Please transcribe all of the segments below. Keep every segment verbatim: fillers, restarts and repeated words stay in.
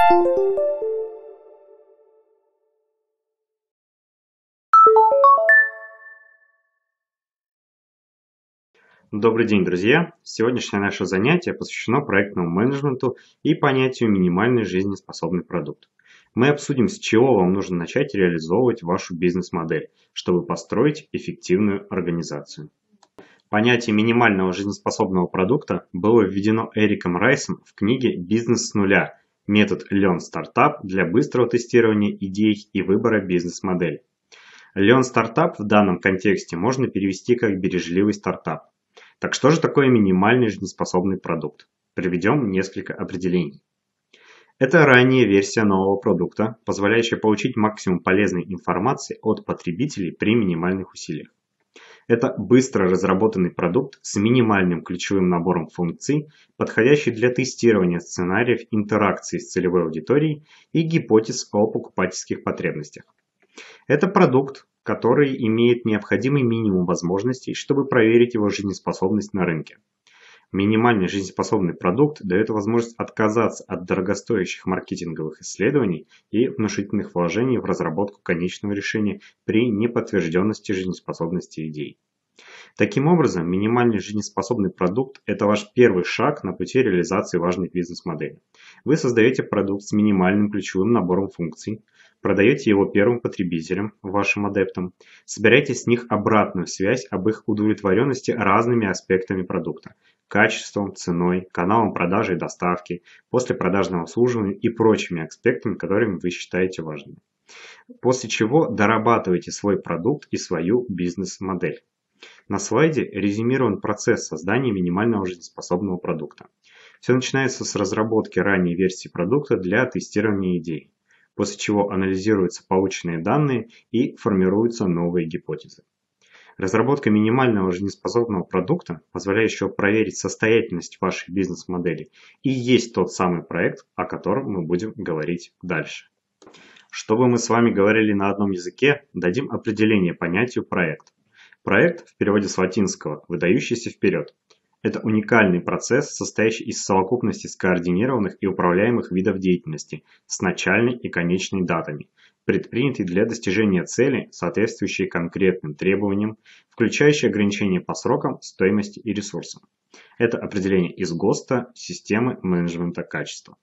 Добрый день, друзья! Сегодняшнее наше занятие посвящено проектному менеджменту и понятию минимальный жизнеспособный продукт. Мы обсудим, с чего вам нужно начать реализовывать вашу бизнес-модель, чтобы построить эффективную организацию. Понятие минимального жизнеспособного продукта было введено Эриком Райсом в книге «Бизнес с нуля. Метод Lean Startup для быстрого тестирования идей и выбора бизнес-модели». Lean Startup в данном контексте можно перевести как «бережливый стартап». Так что же такое минимальный жизнеспособный продукт? Приведем несколько определений. Это ранняя версия нового продукта, позволяющая получить максимум полезной информации от потребителей при минимальных усилиях. Это быстро разработанный продукт с минимальным ключевым набором функций, подходящий для тестирования сценариев интеракции с целевой аудиторией и гипотез о покупательских потребностях. Это продукт, который имеет необходимый минимум возможностей, чтобы проверить его жизнеспособность на рынке. Минимальный жизнеспособный продукт дает возможность отказаться от дорогостоящих маркетинговых исследований и внушительных вложений в разработку конечного решения при неподтвержденности жизнеспособности идей. Таким образом, минимальный жизнеспособный продукт – это ваш первый шаг на пути реализации важной бизнес-модели. Вы создаете продукт с минимальным ключевым набором функций, продаете его первым потребителям, вашим адептам, собираете с них обратную связь об их удовлетворенности разными аспектами продукта – качеством, ценой, каналом продажи и доставки, послепродажным обслуживанием и прочими аспектами, которыми вы считаете важными. После чего дорабатываете свой продукт и свою бизнес-модель. На слайде резюмирован процесс создания минимального жизнеспособного продукта. Все начинается с разработки ранней версии продукта для тестирования идей, после чего анализируются полученные данные и формируются новые гипотезы. Разработка минимального жизнеспособного продукта, позволяющего проверить состоятельность вашей бизнес-модели, и есть тот самый проект, о котором мы будем говорить дальше. Чтобы мы с вами говорили на одном языке, дадим определение понятию проект. Проект, в переводе с латинского, выдающийся вперед. Это уникальный процесс, состоящий из совокупности скоординированных и управляемых видов деятельности с начальной и конечной датами, предпринятый для достижения цели, соответствующей конкретным требованиям, включающие ограничения по срокам, стоимости и ресурсам. Это определение из ГОСТа системы менеджмента качества.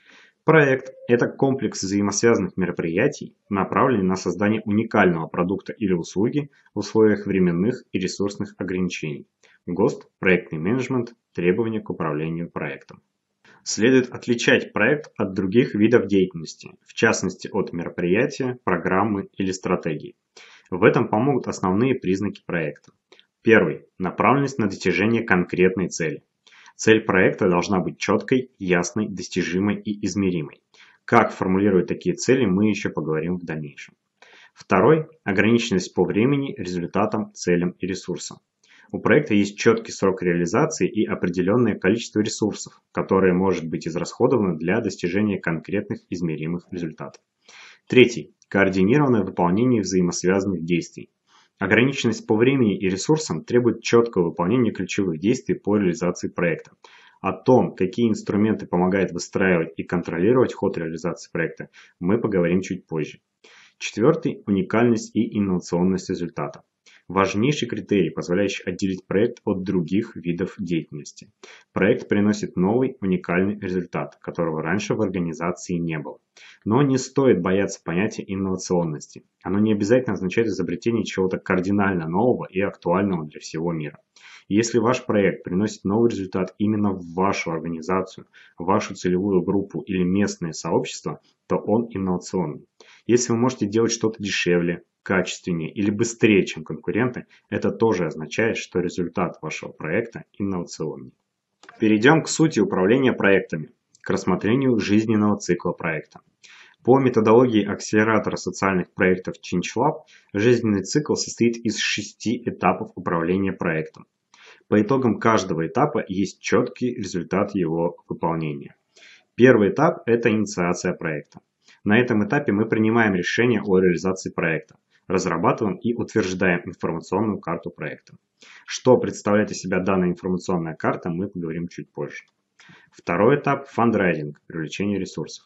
Проект – это комплекс взаимосвязанных мероприятий, направленный на создание уникального продукта или услуги в условиях временных и ресурсных ограничений. ГОСТ – проектный менеджмент, требования к управлению проектом. Следует отличать проект от других видов деятельности, в частности от мероприятия, программы или стратегии. В этом помогут основные признаки проекта. Первый – направленность на достижение конкретной цели. Цель проекта должна быть четкой, ясной, достижимой и измеримой. Как формулировать такие цели, мы еще поговорим в дальнейшем. Второй – ограниченность по времени, результатам, целям и ресурсам. У проекта есть четкий срок реализации и определенное количество ресурсов, которое может быть израсходовано для достижения конкретных измеримых результатов. Третий – координированное выполнение взаимосвязанных действий. Ограниченность по времени и ресурсам требует четкого выполнения ключевых действий по реализации проекта. О том, какие инструменты помогают выстраивать и контролировать ход реализации проекта, мы поговорим чуть позже. Четвертый – уникальность и инновационность результата. Важнейший критерий, позволяющий отделить проект от других видов деятельности. Проект приносит новый, уникальный результат, которого раньше в организации не было. Но не стоит бояться понятия инновационности. Оно не обязательно означает изобретение чего-то кардинально нового и актуального для всего мира. Если ваш проект приносит новый результат именно в вашу организацию, вашу целевую группу или местное сообщество, то он инновационный. Если вы можете делать что-то дешевле, качественнее или быстрее, чем конкуренты, это тоже означает, что результат вашего проекта инновационный. Перейдем к сути управления проектами, к рассмотрению жизненного цикла проекта. По методологии акселератора социальных проектов ChangeLab, жизненный цикл состоит из шести этапов управления проектом. По итогам каждого этапа есть четкий результат его выполнения. Первый этап – это инициация проекта. На этом этапе мы принимаем решение о реализации проекта, разрабатываем и утверждаем информационную карту проекта. Что представляет из себя данная информационная карта, мы поговорим чуть позже. Второй этап – фандрайзинг, привлечение ресурсов.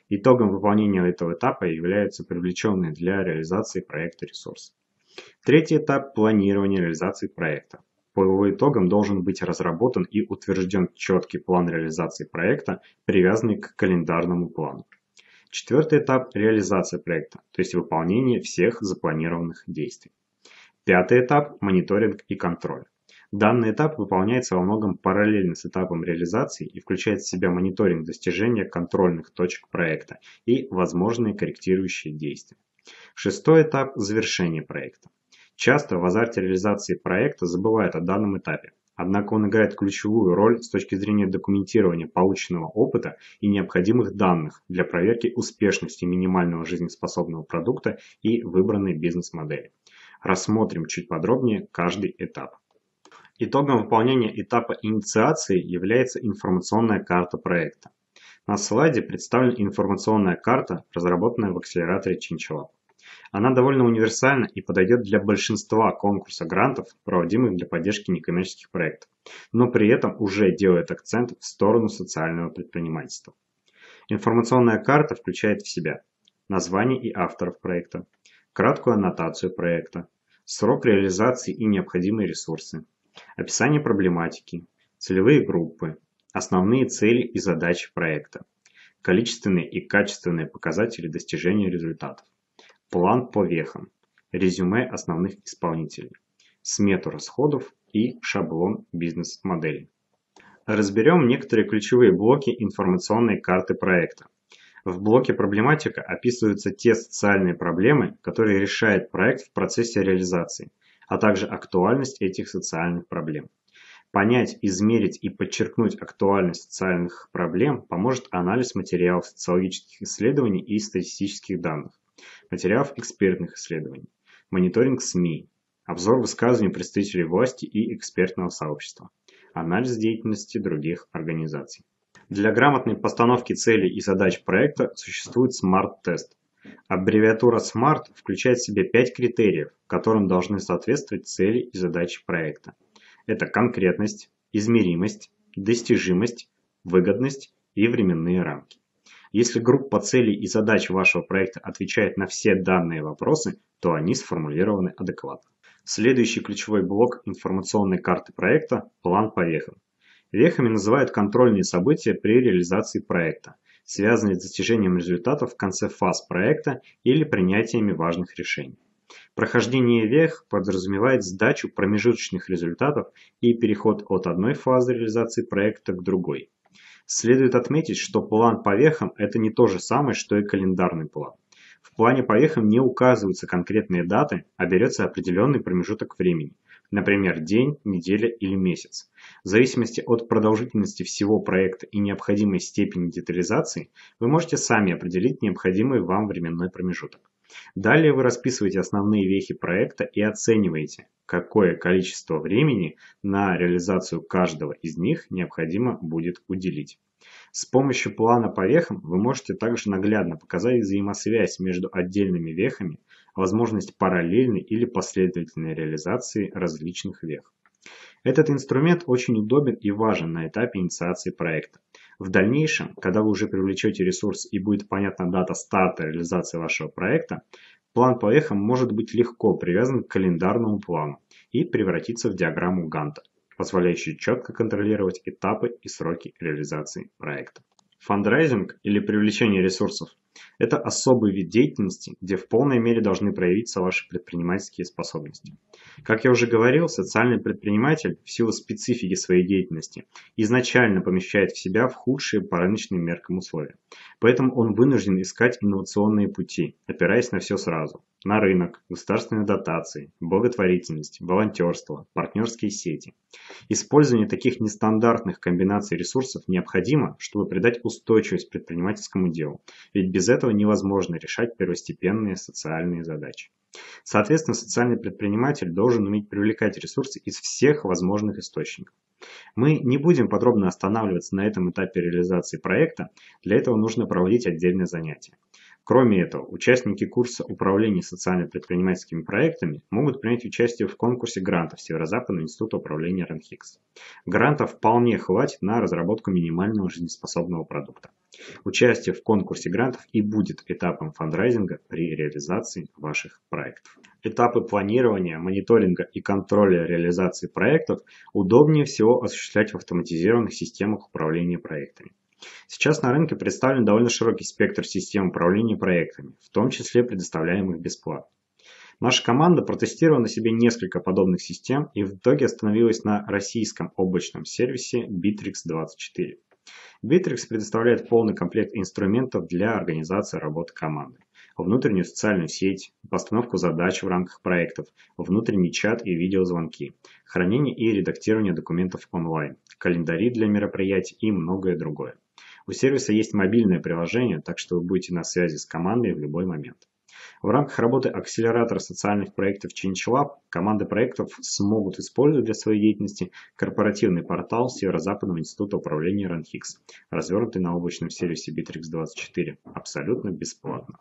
Итогом выполнения этого этапа являются привлеченные для реализации проекта ресурсы. Третий этап – планирование реализации проекта. По его итогам должен быть разработан и утвержден четкий план реализации проекта, привязанный к календарному плану. Четвертый этап – реализация проекта, то есть выполнение всех запланированных действий. Пятый этап – мониторинг и контроль. Данный этап выполняется во многом параллельно с этапом реализации и включает в себя мониторинг достижения контрольных точек проекта и возможные корректирующие действия. Шестой этап – завершение проекта. Часто в азарте реализации проекта забывают о данном этапе, однако он играет ключевую роль с точки зрения документирования полученного опыта и необходимых данных для проверки успешности минимального жизнеспособного продукта и выбранной бизнес-модели. Рассмотрим чуть подробнее каждый этап. Итогом выполнения этапа инициации является информационная карта проекта. На слайде представлена информационная карта, разработанная в акселераторе ChangeLab. Она довольно универсальна и подойдет для большинства конкурсов грантов, проводимых для поддержки некоммерческих проектов, но при этом уже делает акцент в сторону социального предпринимательства. Информационная карта включает в себя название и авторов проекта, краткую аннотацию проекта, срок реализации и необходимые ресурсы, описание проблематики, целевые группы, основные цели и задачи проекта, количественные и качественные показатели достижения результатов, план по вехам, резюме основных исполнителей, смету расходов и шаблон бизнес-модели. Разберем некоторые ключевые блоки информационной карты проекта. В блоке «Проблематика» описываются те социальные проблемы, которые решает проект в процессе реализации, а также актуальность этих социальных проблем. Понять, измерить и подчеркнуть актуальность социальных проблем поможет анализ материалов социологических исследований и статистических данных, материалов экспертных исследований, мониторинг СМИ, обзор высказываний представителей власти и экспертного сообщества, анализ деятельности других организаций. Для грамотной постановки целей и задач проекта существует смарт-тест. Аббревиатура смарт включает в себя пять критериев, которым должны соответствовать цели и задачи проекта. Это конкретность, измеримость, достижимость, выгодность и временные рамки. Если группа целей и задач вашего проекта отвечает на все данные вопросы, то они сформулированы адекватно. Следующий ключевой блок информационной карты проекта – план по вехам. Вехами называют контрольные события при реализации проекта, связанные с достижением результатов в конце фаз проекта или принятиями важных решений. Прохождение вех подразумевает сдачу промежуточных результатов и переход от одной фазы реализации проекта к другой. Следует отметить, что план по вехам – это не то же самое, что и календарный план. В плане по вехам не указываются конкретные даты, а берется определенный промежуток времени, например, день, неделя или месяц. В зависимости от продолжительности всего проекта и необходимой степени детализации, вы можете сами определить необходимый вам временной промежуток. Далее вы расписываете основные вехи проекта и оцениваете, какое количество времени на реализацию каждого из них необходимо будет уделить. С помощью плана по вехам вы можете также наглядно показать взаимосвязь между отдельными вехами, возможность параллельной или последовательной реализации различных вех. Этот инструмент очень удобен и важен на этапе инициации проекта. В дальнейшем, когда вы уже привлечете ресурс и будет понятна дата старта реализации вашего проекта, план по вехам может быть легко привязан к календарному плану и превратиться в диаграмму Ганта, позволяющую четко контролировать этапы и сроки реализации проекта. Фандрайзинг или привлечение ресурсов – это особый вид деятельности, где в полной мере должны проявиться ваши предпринимательские способности. Как я уже говорил, социальный предприниматель в силу специфики своей деятельности изначально помещает в себя в худшие по рыночным меркам условия. Поэтому он вынужден искать инновационные пути, опираясь на все сразу. На рынок, государственные дотации, благотворительность, волонтерство, партнерские сети. Использование таких нестандартных комбинаций ресурсов необходимо, чтобы придать устойчивость предпринимательскому делу, ведь без этого невозможно решать первостепенные социальные задачи. Соответственно, социальный предприниматель должен уметь привлекать ресурсы из всех возможных источников. Мы не будем подробно останавливаться на этом этапе реализации проекта, для этого нужно проводить отдельное занятие. Кроме этого, участники курса управления социально-предпринимательскими проектами могут принять участие в конкурсе грантов Северо-Западного института управления РАНХИКС. Грантов вполне хватит на разработку минимального жизнеспособного продукта. Участие в конкурсе грантов и будет этапом фандрайзинга при реализации ваших проектов. Этапы планирования, мониторинга и контроля реализации проектов удобнее всего осуществлять в автоматизированных системах управления проектами. Сейчас на рынке представлен довольно широкий спектр систем управления проектами, в том числе предоставляемых бесплатно. Наша команда протестировала на себе несколько подобных систем и в итоге остановилась на российском облачном сервисе битрикс двадцать четыре. битрикс предоставляет полный комплект инструментов для организации работы команды. Внутреннюю социальную сеть, постановку задач в рамках проектов, внутренний чат и видеозвонки, хранение и редактирование документов онлайн, календари для мероприятий и многое другое. У сервиса есть мобильное приложение, так что вы будете на связи с командой в любой момент. В рамках работы акселератора социальных проектов ChangeLab команды проектов смогут использовать для своей деятельности корпоративный портал Северо-Западного института управления РАНХИКС, развернутый на облачном сервисе битрикс двадцать четыре, абсолютно бесплатно.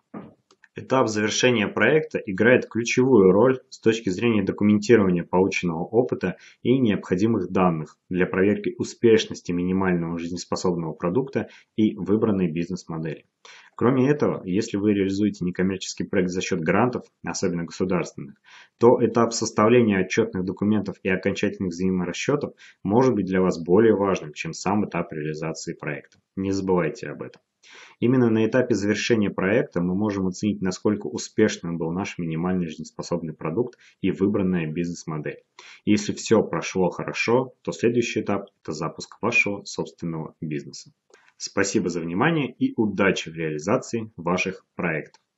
Этап завершения проекта играет ключевую роль с точки зрения документирования полученного опыта и необходимых данных для проверки успешности минимального жизнеспособного продукта и выбранной бизнес-модели. Кроме этого, если вы реализуете некоммерческий проект за счет грантов, особенно государственных, то этап составления отчетных документов и окончательных взаиморасчетов может быть для вас более важным, чем сам этап реализации проекта. Не забывайте об этом. Именно на этапе завершения проекта мы можем оценить, насколько успешным был наш минимальный жизнеспособный продукт и выбранная бизнес-модель. Если все прошло хорошо, то следующий этап – это запуск вашего собственного бизнеса. Спасибо за внимание и удачи в реализации ваших проектов.